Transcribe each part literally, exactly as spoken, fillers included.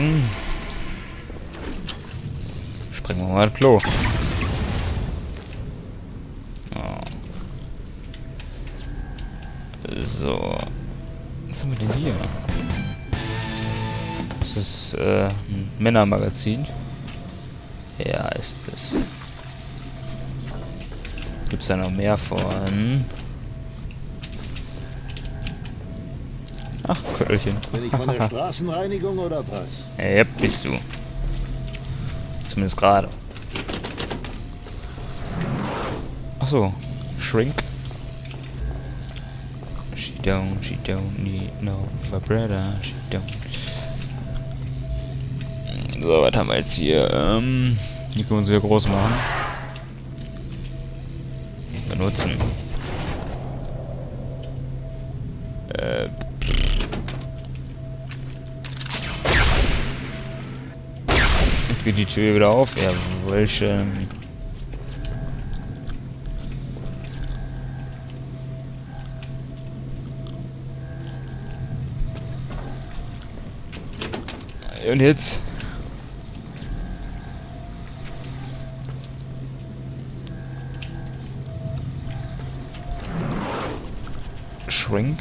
Springen wir mal ins Klo. Oh. So. Was haben wir denn hier? Das ist äh, ein Männermagazin. Ja, ist es. Gibt es da noch mehr von? Ach, Köllchen. Bin ich von der Straßenreinigung oder was? Ja, bist du. Zumindest gerade. Ach so, Shrink. She don't, she don't need no vibrator. She don't. So, was haben wir jetzt hier? Ähm, die können wir uns wieder groß machen. Benutzen. Äh. Jetzt geht die Tür wieder auf. Jawohl, schön. Und jetzt? Shrink.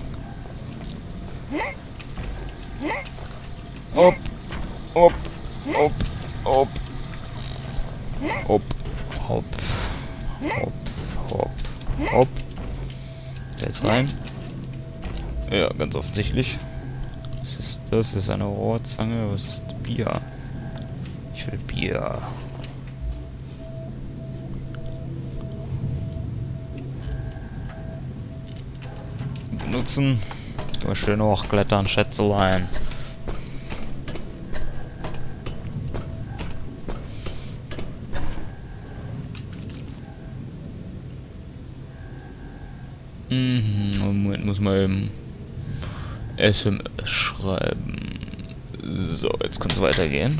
Op, op, op, op, op, hop, hop, hop, hop. Jetzt rein. Ja, ganz offensichtlich. Was ist das? Das ist eine Rohrzange. Was ist Bier? Ich will Bier. Benutzen. Immer schön hochklettern, Schätzelein. Mhm, Moment, muss man eben S M S schreiben. So, jetzt kann es weitergehen.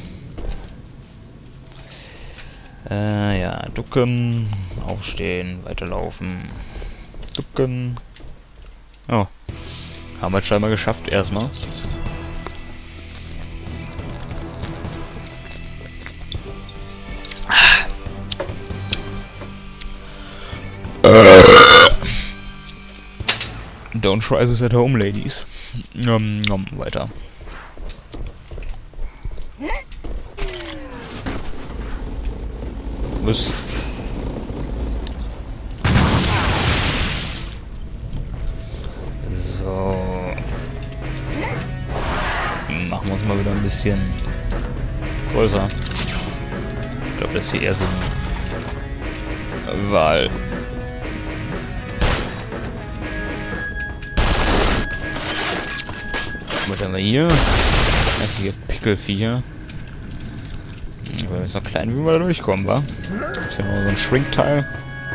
Äh, ja, ducken, aufstehen, weiterlaufen. Ducken. Oh. Haben wir scheinbar geschafft, erstmal. Don't try this at home, ladies. Um, um, weiter. Was? So. Machen wir uns mal wieder ein bisschen größer. Ich glaube, das hier eher so eine Wahl. Was haben wir hier? Einzige Pickelviecher. Aber ist noch klein, wie wir da durchkommen, wa? Ist ja noch so ein Shrink-Teil.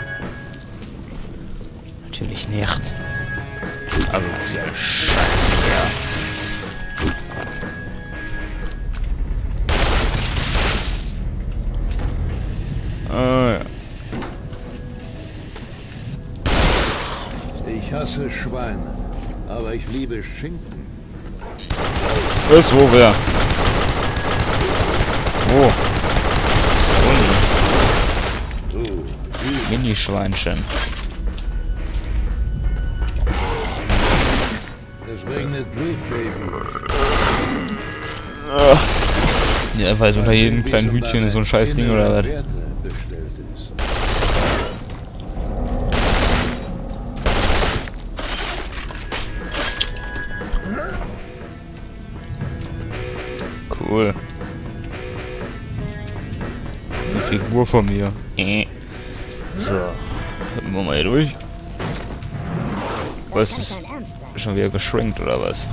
Natürlich nicht. Also, das ist ja scheiße, ja. Ah, ja. Ich hasse Schweine, aber ich liebe Schinken. Was? Wo? Wer? Wo? Du, Mini-Schweinchen. es regnet Blut, Baby. Ach. Ja, weil unter jedem kleinen Hütchen so ein scheiß Ding oder was? Cool. Eine Figur von mir. Äh. So. Halten wir mal hier durch. Was ist schon wieder geschrinkt oder was?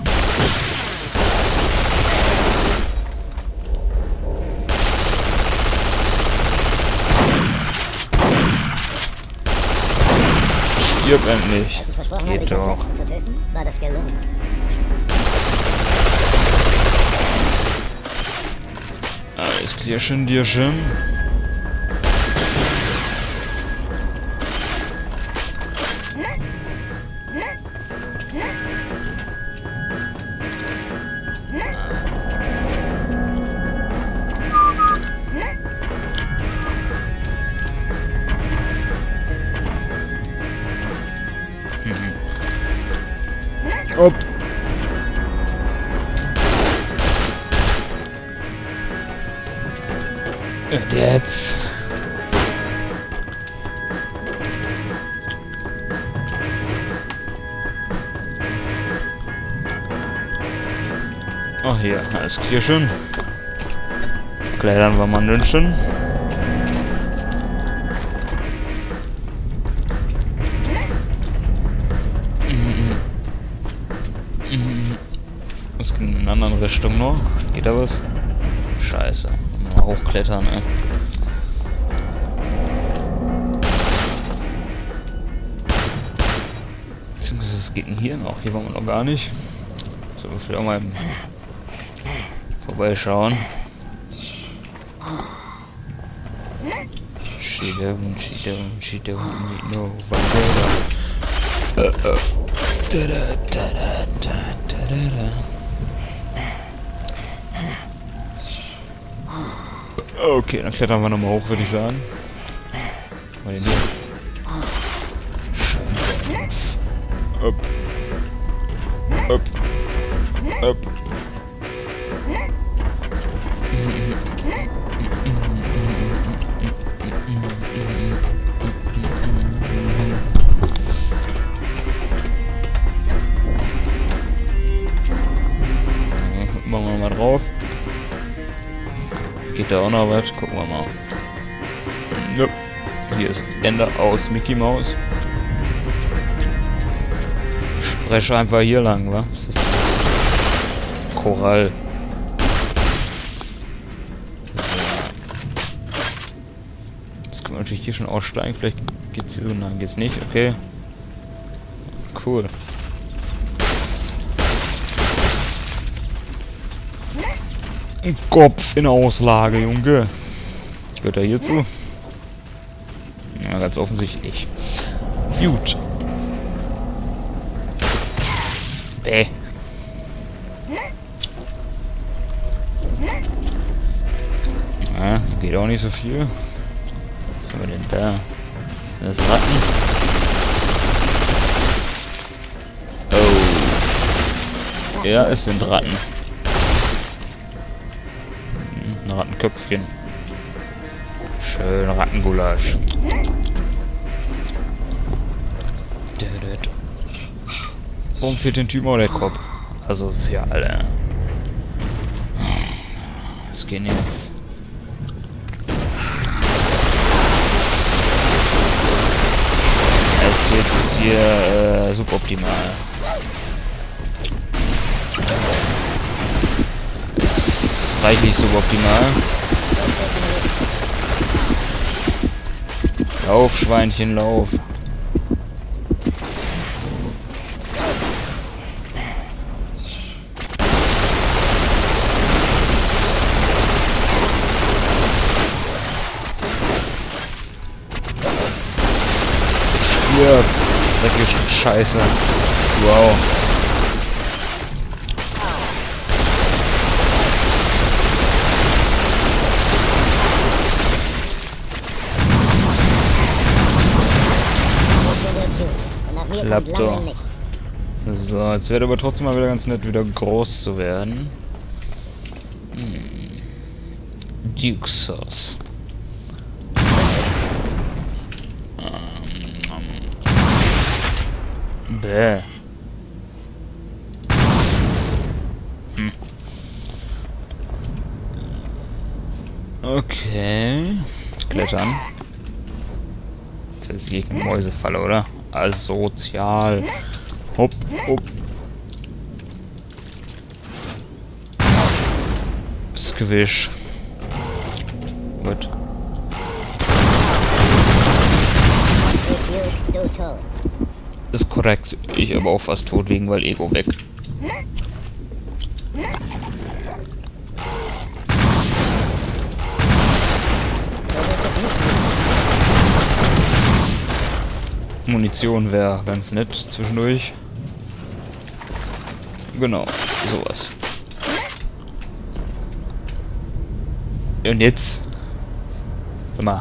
Stirb endlich. Geht doch. War das gelungen? Alles klärchen, Dierchen. Und jetzt. Ach hier, alles klirrchen. Klettern wir mal ein Dünnchen. Es geht in eine andere Richtung noch. Geht da was? Scheiße. Mal hochklettern, ey. Beziehungsweise, was geht denn hier noch? Hier waren wir noch gar nicht. So, wir vielleicht auch mal vorbeischauen. She don't, she don't, she don't need no one. Okay, dann klettern wir nochmal hoch, würde ich sagen. Mal den hier. Up. Up. Up. Machen wir mal drauf. Geht da auch noch was? Gucken wir mal. Nope. Hier ist Ende aus Mickey Mouse. Spreche einfach hier lang, wa? Was ist das? Korall. Jetzt können wir natürlich hier schon aussteigen. Vielleicht geht's hier so. Nein, geht's nicht. Okay. Cool. Ein Kopf in der Auslage, Junge. Gehört er hierzu? Ja, ganz offensichtlich. Gut. Bäh. Ja, geht auch nicht so viel. Was haben wir denn da? Das Ratten. Oh. Ja, es sind Ratten. Ein Rattenköpfchen. Schön Rattengulasch. Warum fehlt den Typen auch der Kopf? Also, ist ja alle. Was geht denn jetzt? Es ist jetzt hier äh, suboptimal. Reichlich suboptimal. Lauf, Schweinchen, lauf. Stirb. Dreckige Scheiße. Wow. Klappt doch. So, jetzt wäre aber trotzdem mal wieder ganz nett, wieder groß zu werden. Hm. Duke Sauce. Ähm, Bäh. Hm. Okay. Klettern. Das ist die Mäusefalle, oder? Asozial. Hopp, hopp. Squish. Gut. Ist korrekt. Ich aber auch fast tot wegen, weil Ego weg. Munition wäre ganz nett zwischendurch. Genau, sowas. Und jetzt? Sag mal.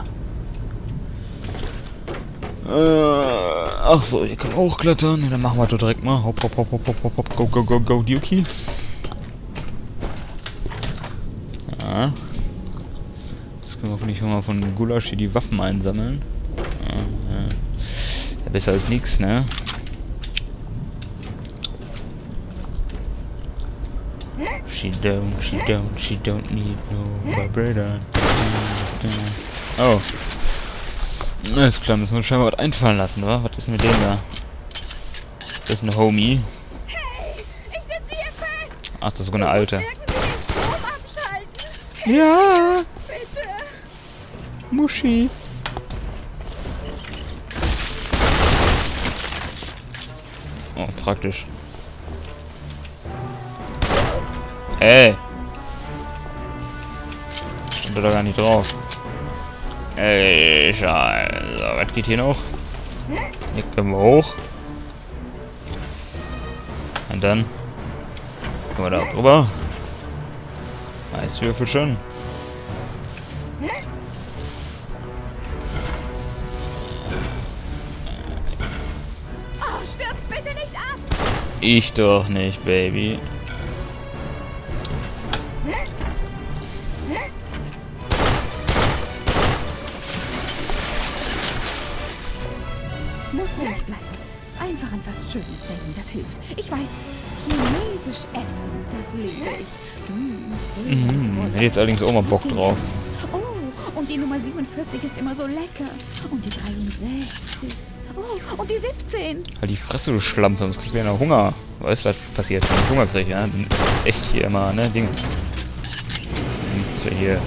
Äh, ach so, hier kann man hochklettern. Ja, dann machen wir doch direkt mal. Hopp, hopp, hopp, hopp, hopp, hopp, go, go, go, go, Duki. Ja. Jetzt können wir hoffentlich mal von Gulasch hier die Waffen einsammeln. Ja, ja. Ja, besser als nichts, ne? She don't, she don't, she don't need no vibrator. Oh. Alles klar, müssen wir uns scheinbar was einfallen lassen, wa? Was ist mit dem da? Das ist ein Homie. Hey, ich sitze hier fest. Ach, das ist sogar eine alte. Wirken Sie den Strom abschalten. Ja, Bitte. Muschi. Oh, praktisch. Ey! Stand da gar nicht drauf. Ey, scheiße. Was geht hier noch? Hier können wir hoch. Und dann können wir da drüber. Eiswürfel schon. Oh, stirb bitte nicht ab. Ich doch nicht, Baby. Muss ruhig bleiben. Einfach an was Schönes denken, das hilft. Ich weiß, chinesisch essen, das liebe ich. Mmh, Mhm, hätte jetzt allerdings auch mal Bock drauf. Oh, und die Nummer siebenundvierzig ist immer so lecker. Und die dreiundsechzig. Oh, und die siebzehn. Halt die Fresse, du Schlampe, sonst kriegt einer Hunger. Weißt du, was passiert, wenn ich Hunger kriege, ja? Dann ist echt hier immer, ne, Ding. Das ist ja hier.